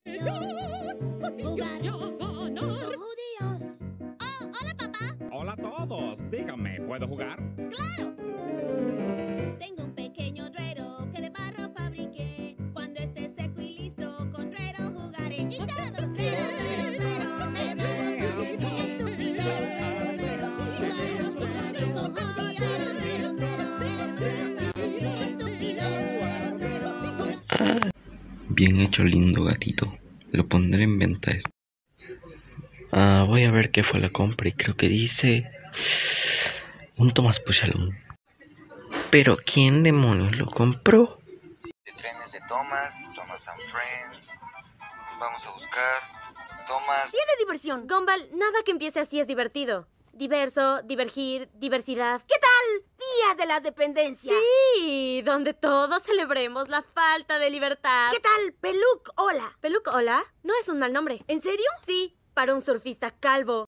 Jugar con judíos. Oh, hola, papá. Hola a todos. Díganme, ¿puedo jugar? ¡Claro! Tengo un pequeño druero que de barro fabriqué. Cuando esté seco y listo, con druero jugaré. Y todos, druero, druero, druero. Eres un estúpido. Druero, druero, jugaré con judíos. Druero, druero, eres un estúpido. Bien hecho, lindo gatito. Lo pondré en venta esto. Voy a ver qué fue la compra y creo que dice un Thomas Puchalón. Pero ¿quién demonios lo compró? De trenes de Thomas, Thomas and Friends. Vamos a buscar Thomas. Tiene diversión. Gumball, nada que empiece así es divertido. Diverso, divergir, diversidad. ¿Qué tal? Día de la Dependencia. Sí, donde todos celebremos la falta de libertad. ¿Qué tal? Peluc Hola. ¿Peluc Hola? No es un mal nombre. ¿En serio? Sí, para un surfista calvo.